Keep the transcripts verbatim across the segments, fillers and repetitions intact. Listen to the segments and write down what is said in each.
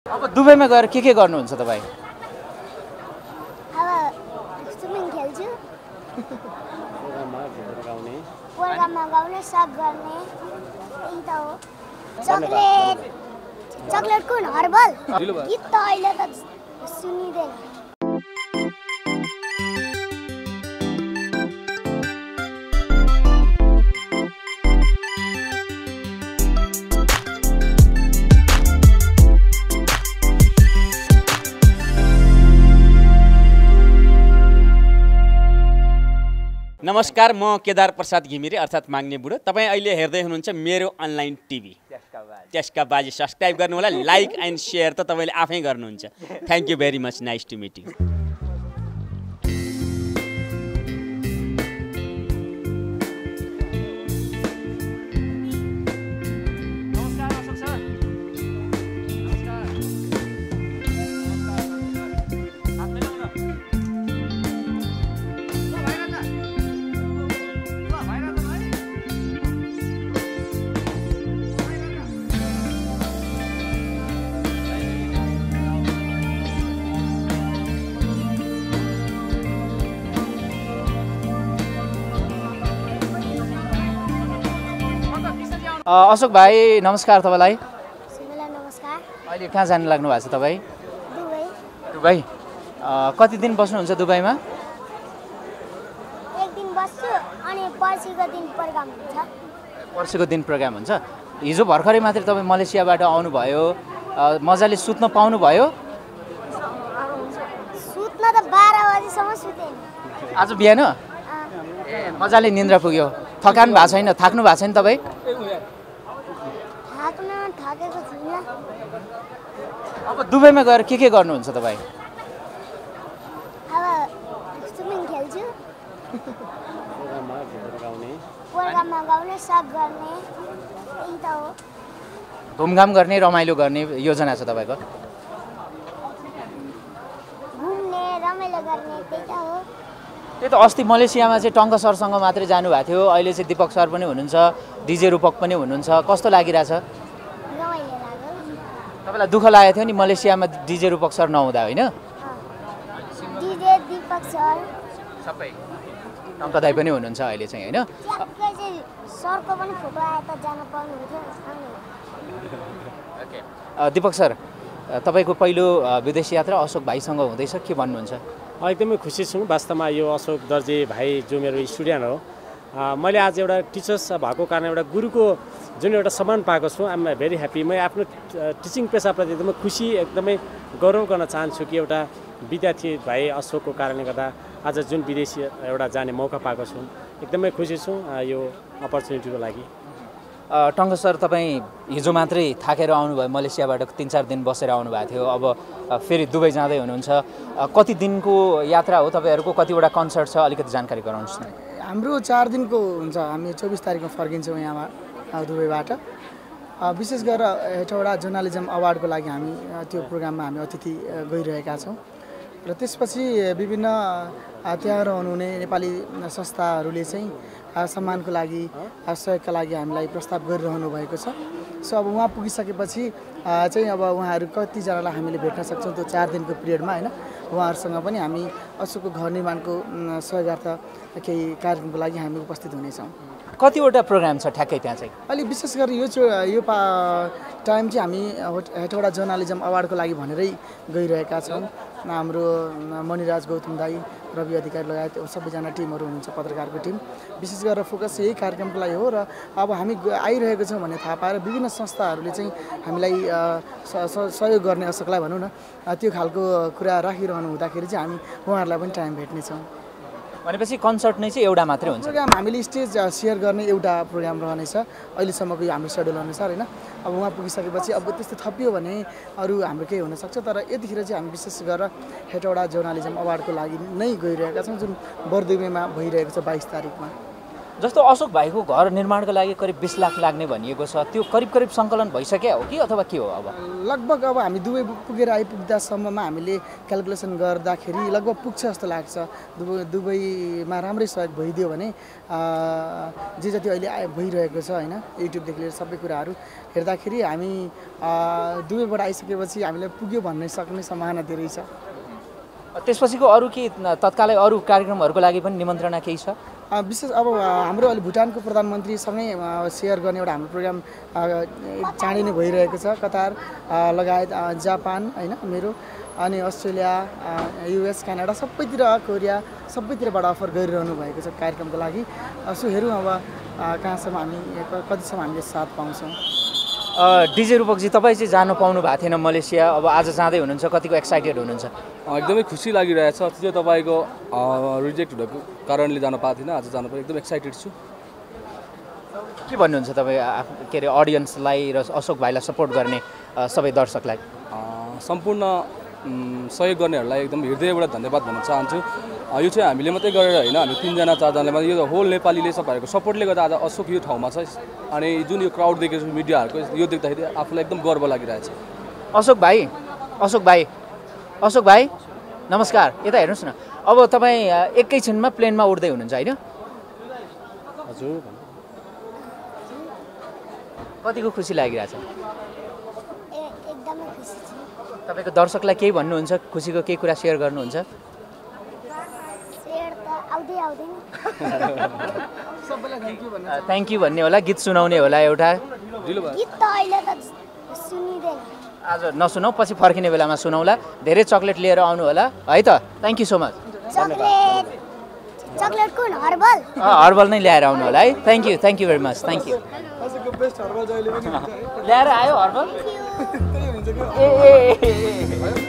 अब दुबईमा गएर के के गर्नुहुन्छ तपाईँ? अब स्विमिङ खेल्छु, प्रोग्राममा गाउने, सक गर्ने, यही त हो। चक्लेट चक्लेट कुन हर्बल गीत त अहिले त सुनिँदैन। नमस्कार, म केदार प्रसाद घिमिरे अर्थात् माग्ने बुढो। तपाईँ अहिले हेर्दै हुनुहुन्छ मेरो अनलाइन टिभी त्यसका बाजी। सब्सक्राइब गर्नु होला, लाइक एन्ड सेयर त तपाईँले आफै गर्नुहुन्छ। Thank you very much, nice to meet you. Ashok भाइ नमस्कार तपाईँलाई। नमस्कार। अहिले कहाँ जानु लाग्नु भएको छ तपाईँ? दुबई। दुबई कति दिन बस्नुहुन्छ दुबईमा? एक दिन बस्छु अनि पर्सिको दिन प्रोग्राम हुन्छ। पर्सिको दिन प्रोग्राम हुन्छ। हिजो भर्खरै मात्रै तपाईँ मलेसियाबाट आउनुभयो, मजाले सुत्न पाउनुभयो? सुत्न त बाह्र बजीसम्म सुतेँ। आज बिहान ए मजाले निन्द्रा पुग्यो, थकान भएको छैन, थाक्नु भएको छैन तपाईँ? थाक्न थाकेको छुइनँ। अब दुबईमा गएर के के गर्नुहुन्छ तपाईँ? अब स्विमिङ खेल्छु, प्रोग्राममा गाउने, सक गर्ने, यही त हो। घुमघाम गर्ने, रमाइलो गर्ने योजना छ तपाईँको? घुम्ने, रमाइलो गर्ने, त्यही त हो। त्यही त अस्ति मलेसियामा चाहिँ टङ्क सरसँग मात्रै जानुभएको थियो, अहिले चाहिँ दीपक सर पनि हुनुहुन्छ, डिजे रूपक पनि हुनुहुन्छ। कस्तो लागिरहेछ? रमाइलो लाग्यो। तपाईँलाई दुःख लागेको थियो नि मलेसियामा डिजे रूपक सर नहुँदा, होइन? डिजे दीपक सर सबै टङ्क दाइ पनि हुनुहुन्छ अहिले चाहिँ, होइन? सरको पनि फोटो आए त जान पाउनुहुन्थ्यो। दीपक सर, तपाईँको पहिलो विदेश यात्रा अशोक भाइसँग हुँदैछ, के भन्नुहुन्छ? एकदमै खुसी छु। वास्तवमा यो अशोक दर्जी भाइ जो मेरो स्टुडेन्ट हो, मैले आज एउटा टिचर्स भएको कारण एउटा गुरुको जुन एउटा सम्मान पाएको छु। I'm very happy. म आफ्नो टिचिङ पेसाप्रति एकदमै खुसी, एकदमै गौरव गर्न चाहन्छु कि एउटा विद्यार्थी भाइ अशोकको कारणले गर्दा आज जुन विदेशी एउटा जाने मौका पाएको छु, एकदमै खुसी छु यो अपर्च्युनिटीको लागि। टङ्क सर, तपाईँ हिजो मात्रै थाकेर आउनुभयो, मलेसियाबाट तिन चार दिन बसेर आउनुभएको थियो, अब फेरि दुबई जाँदै हुनुहुन्छ। कति दिनको यात्रा हो तपाईँहरूको? कतिवटा कन्सर्ट छ, अलिकति जानकारी गराउनुहोस् न। हाम्रो चार दिनको हुन्छ। हामी चौबिस तारिकमा फर्किन्छौँ यहाँमा दुबईबाट। विशेष गरेर हेटौडा जर्नलिजम अवार्डको लागि हामी त्यो प्रोग्राममा हामी अतिथि गइरहेका छौँ र त्यसपछि विभिन्न त्यहाँ रहनुहुने नेपाली संस्थाहरूले चाहिँ सम्मानको लागि, सहयोगका लागि हामीलाई प्रस्ताव गरिरहनु भएको छ। सो अब उहाँ पुगिसकेपछि चाहिँ अब उहाँहरू कतिजनालाई हामीले भेट्न सक्छौँ त्यो चार दिनको पिरियडमा, होइन? उहाँहरूसँग पनि हामी अशोकको घर निर्माणको सहयोगार्थ केही कार्यक्रमको लागि हामी उपस्थित हुनेछौँ। कतिवटा प्रोग्राम छ ठ्याक्कै त्यहाँ चाहिँ? अलि विशेष गरी यो यो पा टाइम चाहिँ हामी हेटौडा जर्नलिजम अवार्डको लागि भनेरै गइरहेका छौँ। हाम्रो मणिराज गौतम दाई, रवि अधिकारी लगायत सबैजना टिमहरू हुनुहुन्छ, पत्रकारको टिम। विशेष गरेर फोकस यही कार्यक्रमको लागि हो र अब हामी आइरहेको छौँ भन्ने थाहा पाएर विभिन्न संस्थाहरूले चाहिँ हामीलाई सहयोग गर्ने अशोकलाई भनौँ न, त्यो खालको कुरा राखिरहनु हुँदाखेरि चाहिँ हामी उहाँहरूलाई पनि टाइम भेट्नेछौँ। भनेपछि कन्सर्ट नै चाहिँ एउटा मात्रै हुन्छ? प्रोग्राम हामीले स्टेज सेयर गर्ने एउटा प्रोग्राम रहनेछ अहिलेसम्मको यो हाम्रो सेड्युल अनुसार, होइन? अब उहाँ पुगिसकेपछि अब त्यस्तो थपियो भने अरू हाम्रो केही हुनसक्छ, तर यतिखेर चाहिँ हामी विशेष गरेर हेटौडा जर्नलिजम अवार्डको लागि नै गइरहेका छौँ, जुन बर्दुबेमा भइरहेको छ बाइस तारिकमा। जस्तो अशोक भाइको घर निर्माणको लागि करिब बिस लाख लाग्ने भनिएको छ, त्यो करिब करिब सङ्कलन भइसक्यो हो कि अथवा के हो? अब लगभग अब हामी दुबई पुगेर आइपुग्दासम्ममा हामीले क्यालकुलेसन गर्दाखेरि लगभग पुग्छ जस्तो लाग्छ। दुबई दुबईमा राम्रै सहयोग भइदियो भने जे जति अहिले भइरहेको छ होइन, युट्युबदेखि लिएर सबै कुराहरू हेर्दाखेरि हामी दुबईबाट आइसकेपछि हामीलाई पुग्यो भन्ने सक्ने सम्भावना धेरै छ। त्यसपछिको अरू के तत्कालै अरू कार्यक्रमहरूको लागि पनि निमन्त्रणा केही छ? विशेष अब हाम्रो अहिले भुटानको प्रधानमन्त्रीसँगै सेयर गर्ने एउटा हाम्रो प्रोग्राम चाँडै नै भइरहेको छ। कतार लगायत जापान होइन मेरो, अनि अस्ट्रेलिया, युएस, क्यानाडा सबैतिर, कोरिया सबैतिरबाट अफर गरिरहनु भएको छ कार्यक्रमको लागि। सो हेरौँ अब कहाँसम्म हामी कतिसम्म हामीले साथ पाउँछौँ। डिजे रूपकजी, तपाईँ चाहिँ जानु पाउनु भएको थिएन मलेसिया, अब आज जाँदै हुनुहुन्छ, कतिको एक्साइटेड हुनुहुन्छ? एकदमै खुसी लागिरहेछ। त्यो तपाईँको रिजेक्ट हुनुको कारणले जान पाएको थिइनँ, आज जानु पाएँ, एकदम एक्साइटेड छु। के भन्नुहुन्छ तपाईँ के अरे अडियन्सलाई र अशोक भाइलाई सपोर्ट गर्ने सबै दर्शकलाई? सम्पूर्ण सहयोग गर्नेहरूलाई एकदम हृदयबाट धन्यवाद भन्न चाहन्छु। यो चाहिँ हामीले मात्रै गरेर होइन, हामी तिनजना चारजनाले मात्रै, यो होल नेपालीले सबैहरूको सपोर्टले गर्दा आज अशोक यो ठाउँमा छ। अनि जुन यो क्राउड देखेको छु मिडियाहरूको, यो देख्दाखेरि आफूलाई एकदम गर्व लागिरहेछ। अशोक भाइ, अशोक भाइ, अशोक भाइ नमस्कार, यता हेर्नुहोस् न। अब तपाईँ एकैछिनमा प्लेनमा उड्दै हुनुहुन्छ होइन? हजुर। कतिको खुसी लागिरहेछ? एकदमै खुसी छु। तपाईँको दर्शकलाई केही भन्नुहुन्छ? खुसीको केही कुरा सेयर गर्नुहुन्छ? सेयर त आउँदै आउँदैन। सबैलाई थ्याङ्क यू भन्नु। थ्याङ्क यू भन्ने होला, गीत सुनाउने होला एउटा? गीत त अहिले त सुनिँदैन। आज नसुनाऊ, पछि फर्किने बेलामा सुनाउला। धेरै चक्लेट लिएर आउनु होला है त। Thank you so much. Chocolate chocolate कुन हर्बल? हर्बल नै ल्याएर आउनु होला है। Thank you, thank you very much, thank you. Best herbal जहिले पनि हुन्छ है। ल्याएर आयो हर्बल? त्यही हुन्छ कि ए ए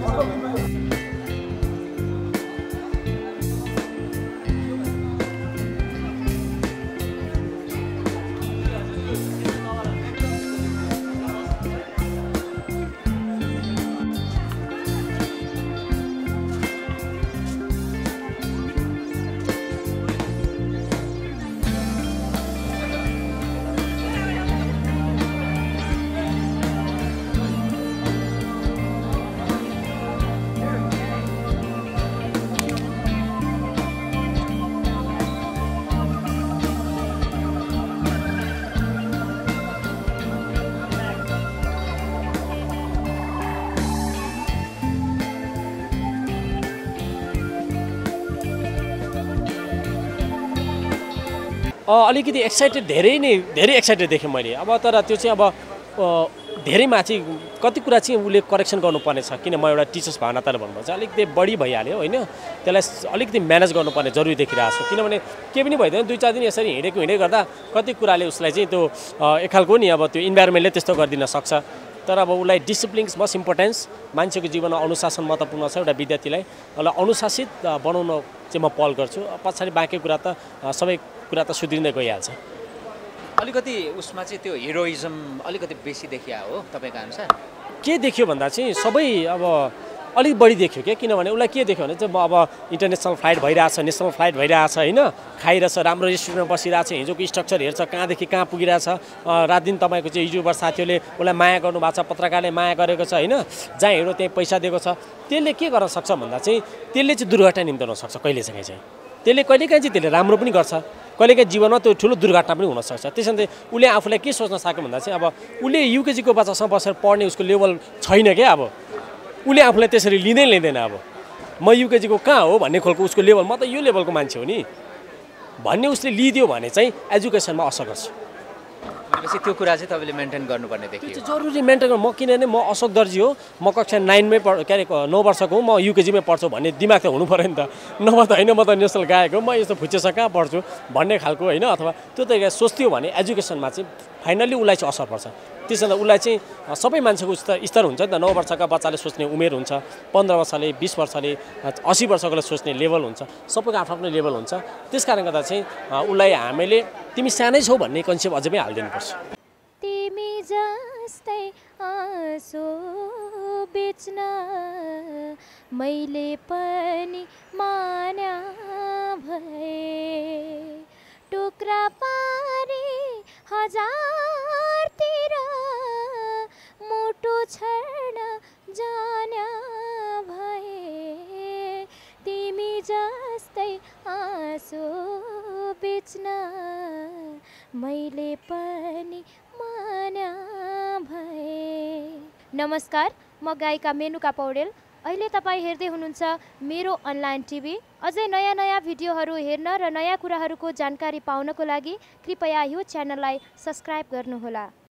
अलिकति एक्साइटेड, धेरै नै धेरै एक्साइटेड देखेँ मैले। अब तर त्यो चाहिँ अब धेरै माथि कति कुरा चाहिँ उसले करेक्सन गर्नुपर्ने छ, किन म एउटा टिचर्स भएको नाताले भन्नुपर्छ, अलिकति बढी भइहाल्यो होइन। त्यसलाई अलिकति म्यानेज गर्नुपर्ने जरुरी देखिरहेको छ, किनभने केही पनि भइदिएन। दुई चार दिन यसरी हिँडेको हिँडे गर्दा कति कुराले उसलाई चाहिँ त्यो एक खालको नि अब त्यो इन्भाइरोमेन्टले त्यस्तो गरिदिन सक्छ। तर अब उसलाई डिसिप्लिन्स मस्ट इम्पोर्टेन्स, मान्छेको जीवनमा अनुशासन महत्त्वपूर्ण छ। एउटा विद्यार्थीलाई उसलाई अनुशासित बनाउन चाहिँ म पहल गर्छु। पछाडि बाँकी कुरा त सबै कुरा त सुध्रिँदै गइहाल्छ। अलिकति उसमा चाहिँ त्यो हिरोइजम अलिकति बेसी देखिया हो तपाईँको अनुसार? के देख्यो भन्दा चाहिँ सबै अब अलिक बढी देख्यो क्या, किनभने उसलाई के देख्यो भने चाहिँ अब इन्टरनेसनल फ्लाइट भइरहेछ, नेसनल फ्लाइट भइरहेछ होइन, खाइरहेछ, राम्रो रेस्टुरेन्टमा बसिरहेछ, हिजोको स्ट्रक्चर हेर्छ कहाँदेखि कहाँ पुगिरहेछ। रात दिन तपाईँको चाहिँ युट्युबर साथीहरूले उसलाई माया गर्नुभएको छ, पत्रकारले माया गरेको छ होइन, जहाँ हेऱ्यो त्यहीँ पैसा दिएको छ। त्यसले के गर्न सक्छ भन्दा चाहिँ त्यसले चाहिँ दुर्घटना निम्त्याउन सक्छ कहिलेसँग चाहिँ। त्यसले कहिलेकाहीँ चाहिँ त्यसले राम्रो पनि गर्छ, कहिलेकाहीँ जीवनमा त्यो ठुलो दुर्घटना पनि हुनसक्छ। त्यसैले उसले आफूलाई के सोच्न सक्यो भन्दा चाहिँ अब उसले युकेजीको बच्चासँग बसेर पढ्ने उसको लेभल छैन क्या। अब उसले आफूलाई त्यसरी लिँदै लिँदैन। अब म युकेजीको कहाँ हो भन्ने खालको उसको लेभल, म त यो लेभलको मान्छे हो नि भन्ने उसले लिइदियो भने चाहिँ एजुकेसनमा असर गर्छ। भनेपछि त्यो कुरा चाहिँ तपाईँले मेन्टेन गर्नुपर्ने देखियो। जरुरी मेन्टेन गर्नु। म किनभने म अशोक दर्जी हो, म कक्षा नाइनमै पढ के अरे नौ वर्षको हुँ, म युकेजीमै पढ्छु भन्ने दिमाग त हुनु पऱ्यो नि त। नभए त होइन म त नेसनल गायक हो, म यस्तो फुच्चेसँग कहाँ पढ्छु भन्ने खालको होइन। अथवा त्यो त सोच्थ्यो भने एजुकेसनमा चाहिँ फाइनल्ली उसलाई चाहिँ असर पर्छ। त्यसैले उसलाई चाहिँ सबै मान्छेको स्तर स्तर हुन्छ नि त। नौ वर्षका बच्चाले सोच्ने उमेर हुन्छ, पन्ध्र वर्षले, बिस वर्षले, असी वर्षकोले सोच्ने लेभल हुन्छ, सबैको आफ्नो आफ्नो लेभल हुन्छ। त्यस कारणले गर्दा चाहिँ उसलाई हामीले तिमी सानै छौ भन्ने कन्सेप्ट अझै पनि हालिदिनुपर्छ। तिमी जस्तै आँसु बेच्न मैले पनि मान्या भए, टुक्रा टुक्रा पारे हजारतिर मुटु छर्न जान्या भए तिमी जस्तै आँसु बेच्न मैले पनि मान्या भए। नमस्कार, म गायिका मेनुका पौडेल। अहिले तपाईँ हेर्दै हुनुहुन्छ मेरो अनलाइन टिभी। अझै नयाँ नयाँ भिडियोहरू हेर्न र नयाँ कुराहरूको जानकारी पाउनको लागि कृपया यो च्यानललाई सब्स्क्राइब गर्नुहोला।